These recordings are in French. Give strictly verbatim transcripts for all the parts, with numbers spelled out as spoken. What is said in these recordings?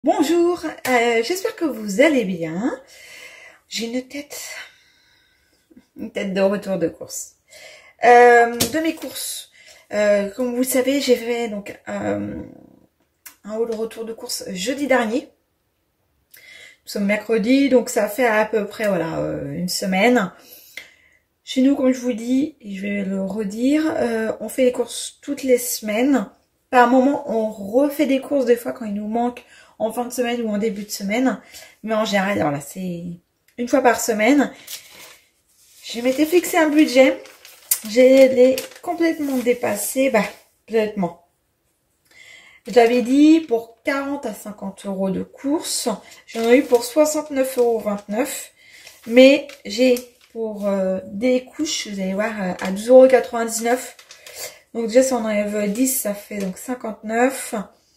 Bonjour, euh, j'espère que vous allez bien. J'ai une tête, une tête de retour de course. Euh, de mes courses, euh, comme vous le savez, j'ai fait donc euh, un haul retour de course jeudi dernier. Nous sommes mercredi, donc ça fait à peu près voilà euh, une semaine. Chez nous, comme je vous dis, et je vais le redire, euh, on fait les courses toutes les semaines. Par moment, on refait des courses des fois quand il nous manque en fin de semaine ou en début de semaine. Mais en général, voilà, c'est une fois par semaine. Je m'étais fixé un budget. Je l'ai complètement dépassé. Bah, complètement. J'avais dit pour quarante à cinquante euros de course. J'en ai eu pour soixante-neuf euros vingt-neuf. Mais j'ai pour euh, des couches, vous allez voir, à douze euros quatre-vingt-dix-neuf. Donc déjà, si on enlève dix, ça fait donc cinquante-neuf.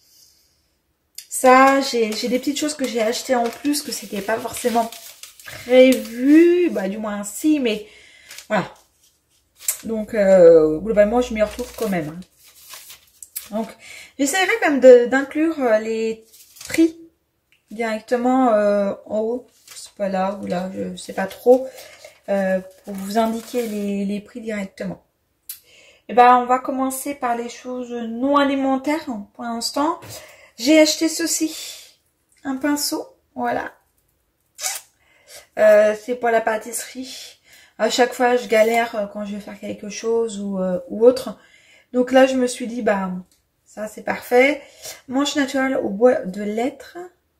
Ça, j'ai des petites choses que j'ai achetées en plus, que c'était pas forcément prévu. Bah, du moins, si, mais voilà. Donc, euh, globalement, je m'y retrouve quand même. Donc, j'essaierai quand même d'inclure les prix directement euh, en haut. C'est pas là ou là, je sais pas trop. Euh, pour vous indiquer les, les prix directement. Et ben, on va commencer par les choses non alimentaires pour l'instant. J'ai acheté ceci, un pinceau, voilà. Euh, c'est pour la pâtisserie. À chaque fois, je galère quand je vais faire quelque chose ou, euh, ou autre. Donc là, je me suis dit, bah, ça c'est parfait. Manche naturelle au bois de lettres,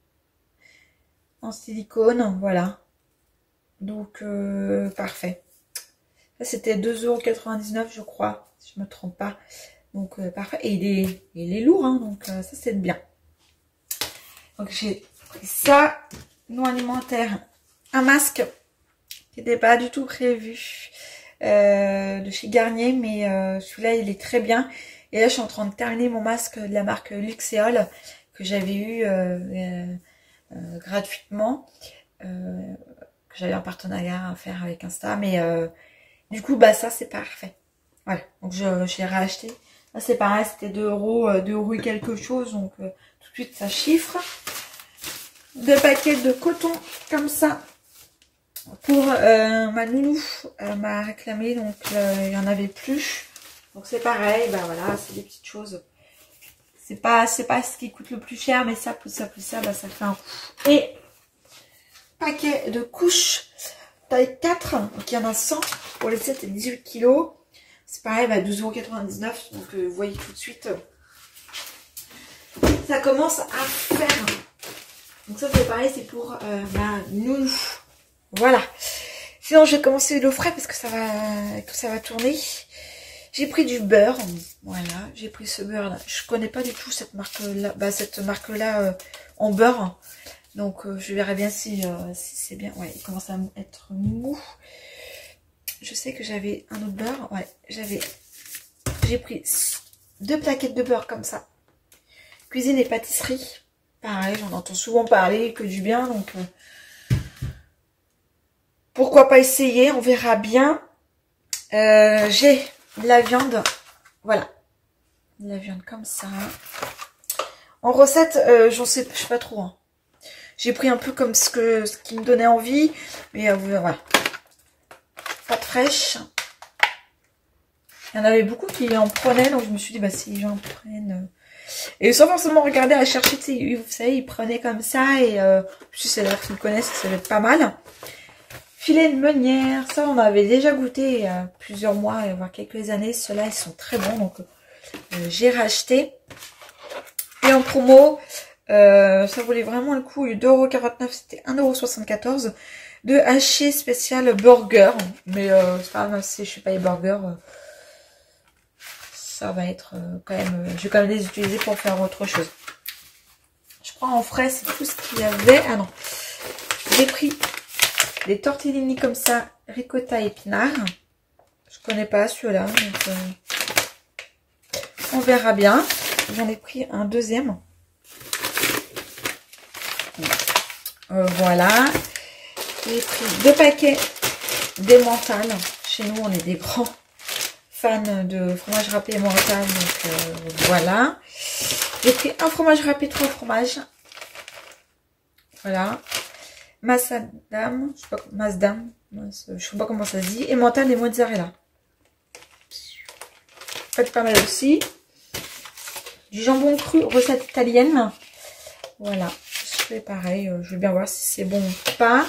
en silicone, voilà. Donc, euh, parfait. Ça, c'était deux euros quatre-vingt-dix-neuf, je crois, si je me trompe pas. Donc, euh, parfait. Et il est, il est lourd, hein, donc euh, ça, c'est bien. Donc, j'ai pris ça, non alimentaire. Un masque qui n'était pas du tout prévu euh, de chez Garnier, mais euh, celui-là, il est très bien. Et là, je suis en train de terminer mon masque de la marque Luxéol que j'avais eu euh, euh, euh, gratuitement. Euh, que j'avais un partenariat à faire avec Insta, mais... Euh, du coup, bah ça, c'est parfait. Voilà, donc je, je l'ai racheté. Là, c'est pareil, c'était deux euros, deux euros et quelque chose. Donc, euh, tout de suite, ça chiffre. Deux paquets de coton, comme ça, pour euh, ma nounou. Elle m'a réclamé, donc euh, il n'y en avait plus. Donc, c'est pareil, bah voilà, c'est des petites choses. C'est pas, c'est pas ce qui coûte le plus cher, mais ça, plus ça, plus ça, bah ça fait un coup. Et, paquet de couches. Taille quatre, donc il y en a cent pour les sept et dix-huit kilos. C'est pareil, bah douze euros quatre-vingt-dix-neuf. Donc euh, vous voyez tout de suite, euh, ça commence à faire. Donc ça c'est pareil, c'est pour euh, ma nounou. Voilà. Sinon je vais commencer l'eau frais parce que ça va, que ça va tourner. J'ai pris du beurre. Voilà, j'ai pris ce beurre là. Je connais pas du tout cette marque là, bah cette marque là euh, en beurre. Donc, euh, je verrai bien si, euh, si c'est bien. Ouais, il commence à être mou. Je sais que j'avais un autre beurre. Ouais, j'avais... J'ai pris deux plaquettes de beurre comme ça. Cuisine et pâtisserie. Pareil, j'en entends souvent parler, que du bien. Donc, euh, pourquoi pas essayer? On verra bien. Euh, J'ai de la viande. Voilà. De la viande comme ça. En recette, euh, j'en sais, je sais pas trop. Hein. J'ai pris un peu comme ce, que, ce qui me donnait envie. Mais euh, voilà. Pas de fraîche. Il y en avait beaucoup qui en prenaient. Donc je me suis dit, bah si j'en prenne. Et sans forcément regarder à chercher. Tu sais, vous savez, ils prenaient comme ça. Et euh, je sais d'ailleurs qu'ils me connaissent. Ça va être pas mal. Filet de meunière. Ça, on avait déjà goûté il y a plusieurs mois, voire quelques années. Ceux-là, ils sont très bons. Donc euh, j'ai racheté. Et en promo... Euh, ça valait vraiment le coup, deux euros quarante-neuf, c'était un euro soixante-quatorze de haché spécial burger, mais euh, c'est pas grave, si je fais pas les burgers, euh, ça va être euh, quand même, euh, je vais quand même les utiliser pour faire autre chose. Je crois en frais, c'est tout ce qu'il y avait. Ah non, j'ai pris des tortellini comme ça, ricotta épinards. Je connais pas celui-là, donc euh, on verra bien. J'en ai pris un deuxième. Euh, voilà, j'ai pris deux paquets d'emmental. Chez nous, on est des grands fans de fromage râpé emmental, donc euh, voilà. J'ai pris un fromage râpé, trois fromages. Voilà. Massadam, je sais pas, Masdam, je sais pas comment ça se dit. Et mentale et mozzarella. Faites pas mal aussi. Du jambon cru, recette italienne. Voilà. Je fais pareil. Je vais bien voir si c'est bon ou pas.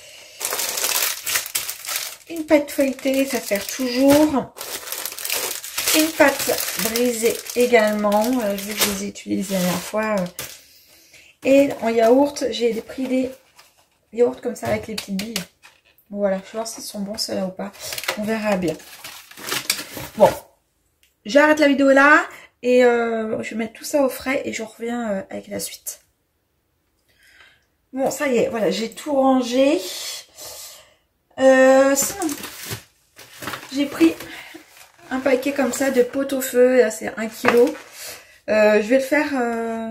Une pâte feuilletée, ça sert toujours. Une pâte brisée également. Euh, vu que je les ai utilisées la dernière fois. Euh. Et en yaourt, j'ai pris des yaourts comme ça avec les petites billes. Voilà, je vais voir s'ils sont bons ceux-là ou pas. On verra bien. Bon, j'arrête la vidéo là. Et euh, je vais mettre tout ça au frais et je reviens euh, avec la suite. Bon, ça y est, voilà, j'ai tout rangé. Euh, sinon, j'ai pris un paquet comme ça de pot-au-feu. Là, c'est un kilo. Euh, je vais le faire euh,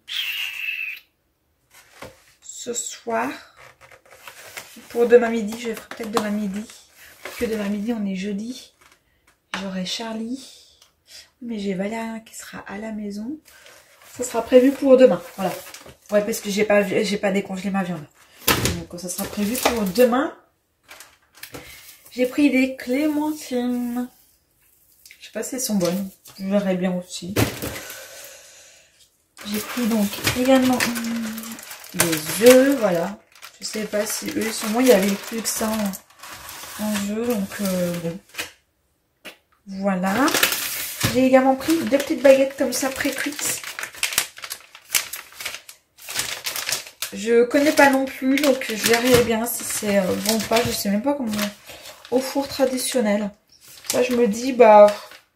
ce soir. Pour demain midi, je le ferai peut-être demain midi. Parce que demain midi, on est jeudi. J'aurai Charlie. Mais j'ai Valérien qui sera à la maison. Ça sera prévu pour demain. Voilà. Ouais, parce que j'ai pas, j'ai pas décongelé ma viande. Donc, ça sera prévu pour demain. J'ai pris des clémentines. Je sais pas si elles sont bonnes. Je verrai bien aussi. J'ai pris donc également hum, des œufs. Voilà. Je sais pas si eux sont bons. Il y avait plus que ça en, en jeu. Donc, euh, bon. Voilà. J'ai également pris deux petites baguettes comme ça pré-cuites. Je connais pas non plus, donc je verrai bien si c'est bon ou pas. Je sais même pas comment. Au four traditionnel. Là, je me dis, bah,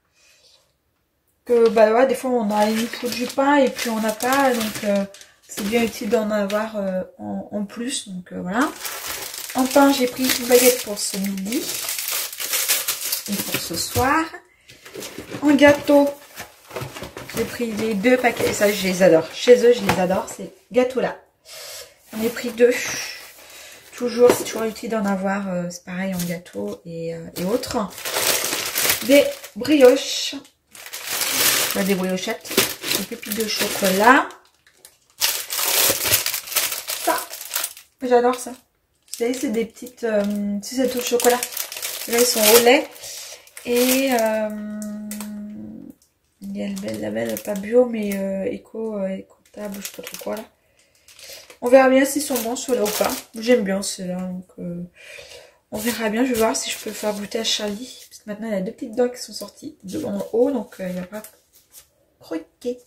que, bah, ouais, des fois, on a il faut du pain et puis on n'a pas. Donc, euh, c'est bien utile d'en avoir euh, en, en plus. Donc, euh, voilà. En pain, j'ai pris une baguette pour ce midi. Et pour ce soir. En gâteau, j'ai pris les deux paquets. Ça, je les adore. Chez eux, je les adore. Ces gâteaux-là. J'en ai pris deux. Toujours, c'est toujours utile d'en avoir. Euh, c'est pareil en gâteau et, euh, et autres. Des brioches. Bah, des briochettes. Des pépites de chocolat. Ça. J'adore ça. Vous savez, c'est des petites... Euh, tu sais, c'est au chocolat. Là, ils sont au lait. Et... Euh, il y a le label, pas bio, mais euh, éco, euh, éco-table, je sais pas trop quoi là. On verra bien s'ils sont bons ceux-là ou pas. J'aime bien ceux-là, donc euh, on verra bien. Je vais voir si je peux faire goûter à Charlie. Parce que maintenant, il y a deux petites dents qui sont sorties, deux en haut, donc euh, il va pas croquer.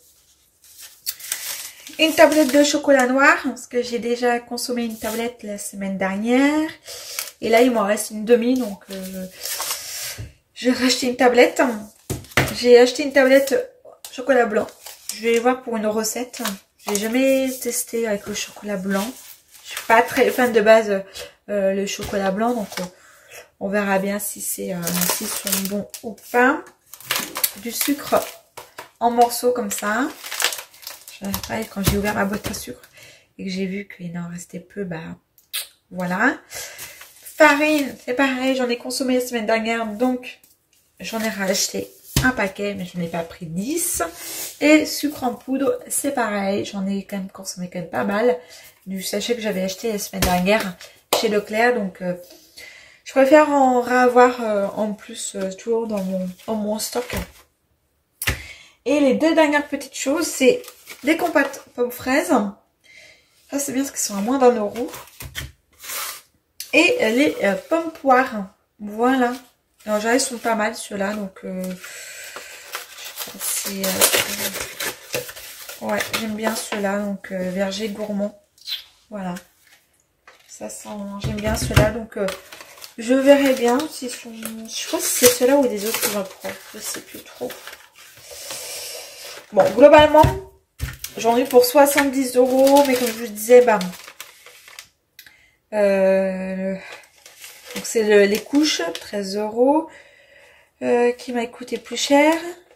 Une tablette de chocolat noir, parce que j'ai déjà consommé une tablette la semaine dernière. Et là, il m'en reste une demi, donc euh, je vais racheter une tablette. J'ai acheté une tablette chocolat blanc. Je vais voir pour une recette. J'ai jamais testé avec le chocolat blanc. Je suis pas très fan de base euh, le chocolat blanc, donc euh, on verra bien si c'est euh, s'ils sont bons ou pas. Du sucre en morceaux comme ça. Pareil, quand j'ai ouvert ma boîte à sucre et que j'ai vu qu'il en restait peu, bah voilà. Farine, c'est pareil, j'en ai consommé la semaine dernière, donc j'en ai racheté un paquet, mais je n'ai pas pris dix. Et sucre en poudre, c'est pareil, j'en ai quand même consommé quand même pas mal. Du sachet que j'avais acheté la semaine dernière chez Leclerc, donc euh, je préfère en avoir euh, en plus euh, toujours dans mon, dans mon stock. Et les deux dernières petites choses, c'est des compotes pommes fraises. Ça c'est bien parce qu'ils sont à moins d'un euro. Et les euh, pommes poires. Voilà. Alors j'avais, ils sont pas mal ceux-là, donc euh, c'est euh, ouais, j'aime bien ceux-là, donc euh, verger gourmand. Voilà. Ça sent, j'aime bien ceux-là, donc euh, je verrai bien s'ils sont. Je crois que c'est ceux-là ou des autres que j'en prends. Je sais plus trop. Bon, globalement, j'en ai pour soixante-dix euros, mais comme je vous disais, bah euh, donc c'est le, les couches, treize euros, euh, qui m'a coûté plus cher.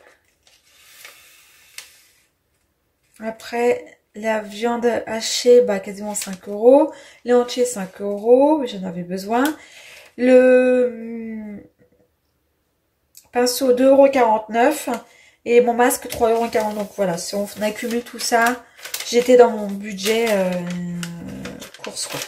Après, la viande hachée, bah quasiment cinq euros. Les entiers, cinq euros, j'en avais besoin. Le hum, pinceau, deux euros quarante-neuf. Et mon masque, trois euros quarante. Donc voilà, si on accumule tout ça, j'étais dans mon budget. Euh, course quoi.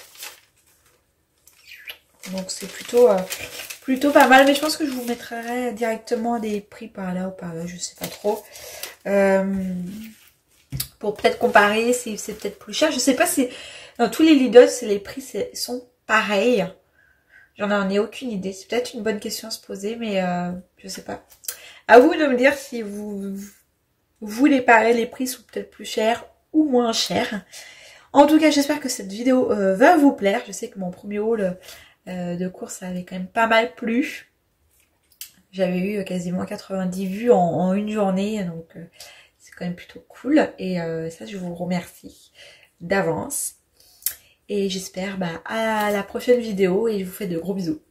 Donc c'est plutôt euh, plutôt pas mal, mais je pense que je vous mettrai directement des prix par là ou par là, je sais pas trop. Euh, pour peut-être comparer si c'est peut-être plus cher. Je sais pas si dans tous les Lidl, les prix sont pareils. J'en ai aucune idée. C'est peut-être une bonne question à se poser, mais euh, je sais pas. À vous de me dire si vous, vous les parez, les prix sont peut-être plus chers ou moins chers. En tout cas, j'espère que cette vidéo euh, va vous plaire. Je sais que mon premier haul euh, de course avait quand même pas mal plu. J'avais eu quasiment quatre-vingt-dix vues en, en une journée, donc euh, c'est quand même plutôt cool. Et euh, ça, je vous remercie d'avance. Et j'espère bah, à la prochaine vidéo et je vous fais de gros bisous.